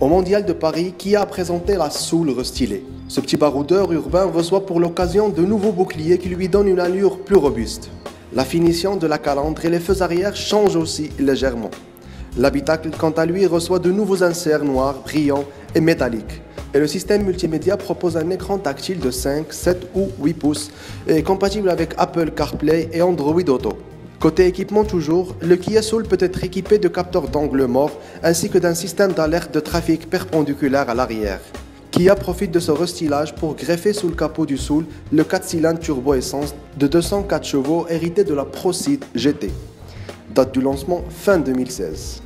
Au Mondial de Paris, Kia a présenté la Soul restylée. Ce petit baroudeur urbain reçoit pour l'occasion de nouveaux boucliers qui lui donnent une allure plus robuste. La finition de la calandre et les feux arrière changent aussi légèrement. L'habitacle, quant à lui, reçoit de nouveaux inserts noirs, brillants et métalliques. Et le système multimédia propose un écran tactile de 5, 7 ou 8 pouces et compatible avec Apple CarPlay et Android Auto. Côté équipement toujours, le Kia Soul peut être équipé de capteurs d'angle mort ainsi que d'un système d'alerte de trafic perpendiculaire à l'arrière. Kia profite de ce restylage pour greffer sous le capot du Soul le 4 cylindres turbo-essence de 204 chevaux hérité de la Proceed GT. Date du lancement fin 2016.